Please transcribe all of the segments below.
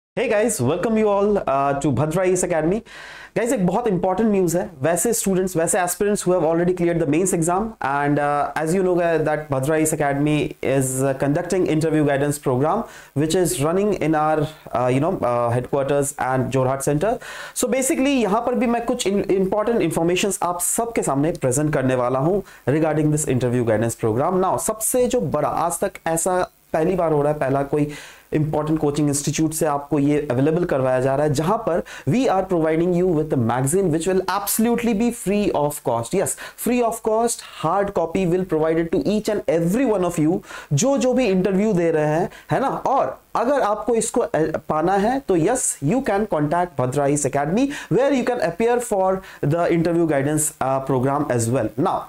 Hey guys, welcome you all to Bhadra IAS Academy. Guys, एक बहुत important news है. वैसे students, वैसे aspirants who have already cleared the mains exam, and as you know that Bhadra IAS Academy is conducting interview guidance program, which is running in our headquarters and Jorhat Center. So basically यहाँ पर भी मैं कुछ important informations आप सबके सामने present करने वाला हूँ regarding this interview guidance program. Now सबसे जो बड़ा आज तक ऐसा पहली बार हो रहा है, पहला कोई इंपॉर्टेंट कोचिंग इंस्टीट्यूट से आपको ये अवेलेबल करवाया जा रहा है, जहां पर we are providing you with magazine which will absolutely be free of cost. Yes, free of cost hard copy will provided to each and every one of you जो भी इंटरव्यू दे रहे हैं, है ना. और अगर आपको इसको पाना है तो yes, you can contact Bhadra IAS Academy where you can appear for the interview guidance programme as well. Now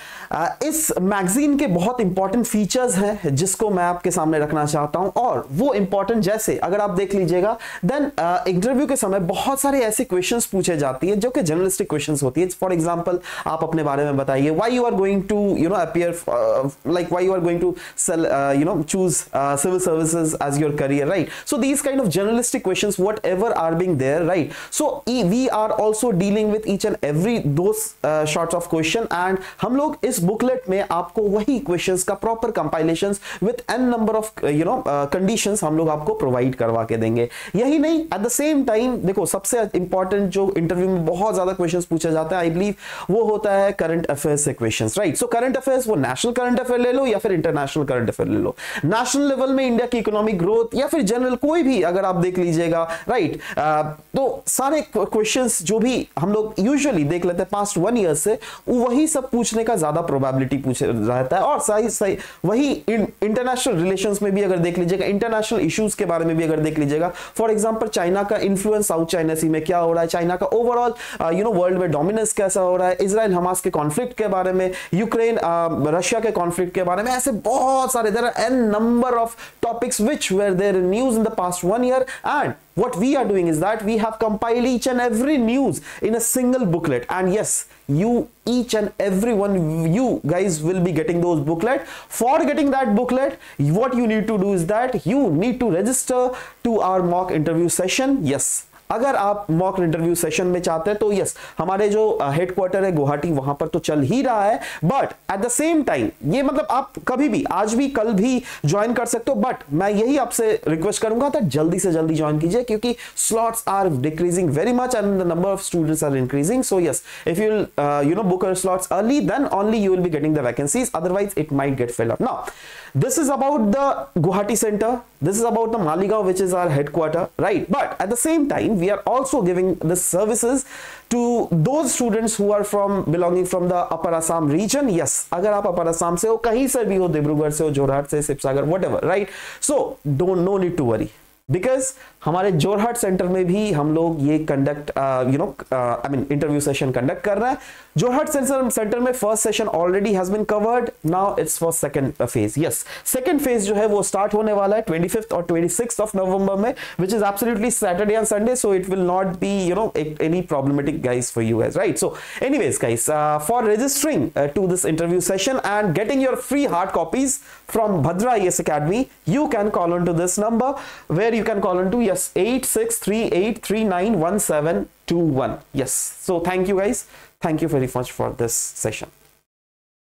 इस मैगजीन के बहुत इंपॉर्टेंट फीचर्स हैं जिसको मैं आपके सामने रखना चाहता हूं, और वो इंपॉर्टेंट जैसे अगर आप देख लीजिएगा देन इंटरव्यू के समय बहुत सारे ऐसे क्वेश्चंस पूछे जाती है जो कि जर्नलिस्टिक क्वेश्चंस होती है. फॉर एग्जांपल, आप अपने बारे में बताइए, why you are going to appear, like why you are going to sell choose civil services as your career, right. So these kind of journalistic questions whatever are being there, right. So we are also dealing with each and every those sorts of question, and हम लोग इस booklet में आपको वही questions का proper compilations with an number of conditions हम लोग आपको प्रोवाइड करवा के देंगे. यही नहीं, एट द सेम टाइम देखो, सबसे इंपॉर्टेंट जो इंटरव्यू में बहुत ज्यादा क्वेश्चंस पूछे जाते हैं, आई बिलीव वो होता है करंट अफेयर्स से questions, right. So current affairs, वो नेशनल करंट अफेयर ले लो या फिर इंटरनेशनल करंट अफेयर ले लो, नेशनल लेवल में इंडिया की इकोनॉमिक ग्रोथ या फिर जनरल कोई भी अगर आप देख लीजिएगा, राइट. तो सारे क्वेश्चंस जो भी हम लोग यूजुअली देख लेते हैं पास्ट 1 ईयर से, वही सब पूछने का ज्यादा प्रोबेबिलिटी पूछ रहता है. और सही वही इंटरनेशनल रिलेशंस में भी अगर देख लीजिएगा, इंटरनेशनल इश्यूज के बारे में भी अगर देख लीजिएगा, फॉर एग्जांपल चाइना का इन्फ्लुएंस साउथ चाइना सी में क्या हो रहा है, चाइना का ओवरऑल वर्ल्ड में डोमिनेंस कैसा हो रहा है, इजराइल हमास के कॉन्फ्लिक्ट के बारे में, यूक्रेन रशिया के कॉन्फ्लिक्ट के बारे में, ऐसे बहुत सारे there are an number of topics which were there in news in the past 1 year. And what we are doing is that we have compiled each and every news in a single booklet, and yes, you each and every one, you guys will be getting those booklet. For getting that booklet, what you need to do is that you need to register to our mock interview session. Yes, अगर आप mock interview session में चाहते हैं तो yes, हमारे जो headquarter है गुवाहाटी, वहां पर तो चल ही रहा है, but at the same time ये मतलब आप कभी भी, आज भी कल भी ज्वाइन कर सकते हो. बट मैं यही आपसे रिक्वेस्ट करूंगा कि जल्दी से जल्दी ज्वाइन कीजिए, क्योंकि slots are decreasing very much and the number of students are increasing. So yes, if you book your slots early, then only you will be getting the vacancies, otherwise it might get filled up. Now this is about the Guwahati center, this is about the Maligaon, which is our headquarter, right. But at the same time we are also giving the services to those students who are belonging from the Upper Assam region. Yes, अगर आप Upper Assam से हो, कहीं से भी हो, डिब्रूगढ़ से हो, जोरहाट से, Sivasagar, whatever, right. So no need to worry, because हमारे जोरहाट सेंटर में भी हम लोग ये कंडक्ट इंटरव्यू सेशन कंडक्ट कर रहे हैं. जोरहाट सेंटर में first session already has been covered, now it's for second phase. Yes, second phase जो है वो स्टार्ट होने वाला है 25th और 26th ऑफ नवंबर में, which is absolutely Saturday and Sunday, so it will not be any problematic guys for you guys, right. So anyways guys, for registering to this interview session and getting your free hard copies from Bhadra IAS Academy, you can call on to this number, where you can call on to 8638391721. Yes, so thank you guys, thank you very much for this session.